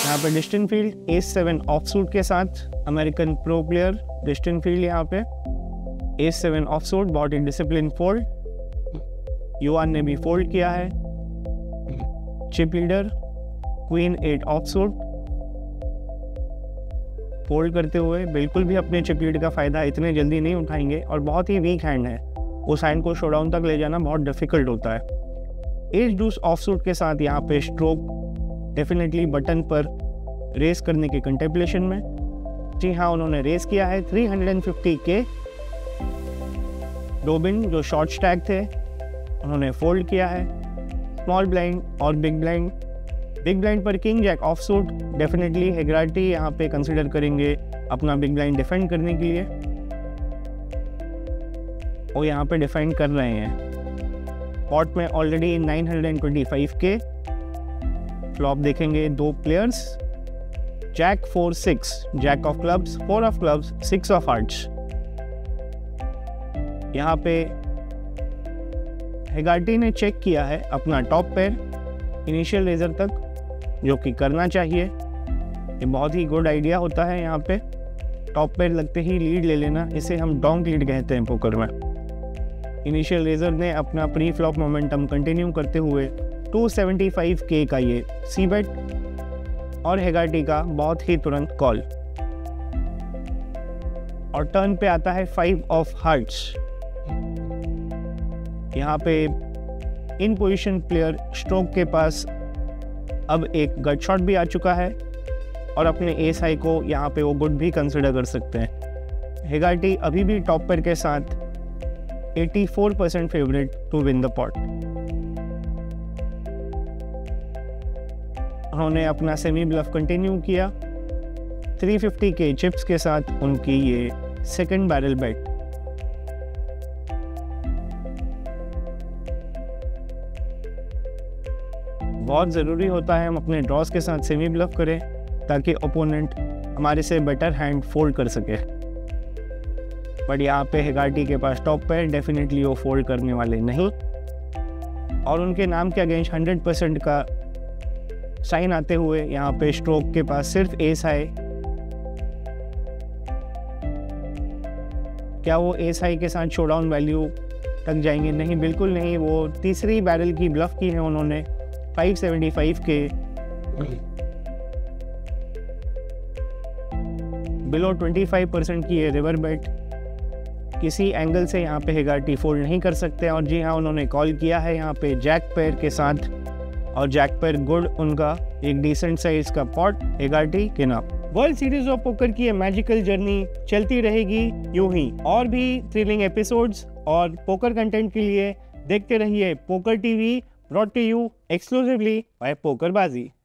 यहाँ पे distant field ace 7 offsuit के साथ, American pro player distant field यहाँ पे एस 7 ऑफ सूट, बहुत ही डिसिप्लिन फोल्ड। युवान ने भी फोल्ड किया है। Chip leader queen 8 offsuit, fold करते हुए बिल्कुल भी अपने चिप लीड का फायदा इतने जल्दी नहीं उठाएंगे और बहुत ही वीक हैंड है, उस हैंड को शोडाउन तक ले जाना बहुत डिफिकल्ट होता है। एज डूस ऑफ सूट के साथ यहाँ पे स्ट्रोक डेफिनेटली बटन पर रेस करने के कंटेम्पलेशन में। जी हाँ, उन्होंने रेस किया है 350 के डोबिन जो शॉर्ट स्टैक थे, उन्होंने फोल्ड किया है। स्मॉल ब्लाइंड और बिग ब्लाइंड पर king jack of suit, definitely Hegarty यहाँ पे कंसिडर करेंगे अपना बिग ब्लाइंड डिफेंड करने के लिए, वो यहाँ पे डिफेंड कर रहे हैं। पॉट में ऑलरेडी 925 के फ्लॉप देखेंगे दो players, jack 4-6, jack of clubs 4 of clubs 6 of hearts. यहाँ पे हेगार्टी ने चेक किया है अपना टॉप पेयर इनिशियल रेजर तक, जो कि करना चाहिए, ये बहुत ही गुड आइडिया होता है। यहाँ पे टॉप पेयर लगते ही लीड ले लेना, इसे हम डोंक लीड कहते हैं पोकर में। इनिशियल रेजर ने अपना प्री फ्लॉप मोमेंटम कंटिन्यू करते हुए 275 के का ये सी बेट और हेगार्टी का बहुत ही तुरंत कॉल। और टर्न पे आता है 5 ऑफ हार्ट्स। यहाँ पे इन पोजीशन प्लेयर स्ट्रोक के पास अब एक गट शॉट भी आ चुका है और अपने एस हाई को यहाँ पे वो गुड भी कंसिडर कर सकते हैं। हेगार्टी अभी भी टॉप पेयर के साथ 84% favourite to win the pot. उन्होंने अपना सेमी ब्लफ कंटिन्यू किया 350 के चिप्स के साथ, उनकी ये सेकंड बैरल बेट। बहुत ज़रूरी होता है हम अपने ड्रॉज के साथ सेमी ब्लफ करें ताकि ओपोनेंट हमारे से बेटर हैंड फोल्ड कर सके। बट यहाँ पे हेगार्टी के पास टॉप पेयर, डेफिनेटली वो फोल्ड करने वाले नहीं और उनके नाम के अगेंस्ट 100% का साइन आते हुए यहाँ पे स्ट्रोक के पास सिर्फ एस हाई। क्या वो एस हाई के साथ शोडाउन वैल्यू तक जाएंगे? नहीं, बिल्कुल नहीं। वो तीसरी बैरल की ब्लफ की है उन्होंने 575 के बिलो 25% की ये रिवर बेट। किसी एंगल से यहाँ पे हेगार्टी फोल्ड नहीं कर सकते और जी हाँ, उन्होंने कॉल किया है यहाँ पे जैक पेयर के साथ और जैक पेयर गुड, उनका एक डिसेंट साइज का पॉट हेगार्टी के नाम। वर्ल्ड सीरीज ऑफ पोकर की ये मैजिकल जर्नी चलती रहेगी यूं ही। और भी थ्रिलिंग एपिसोड्स और पोकर कंटेंट के लिए देखते रहिए poker TV, brought to you exclusively by PokerBaazi।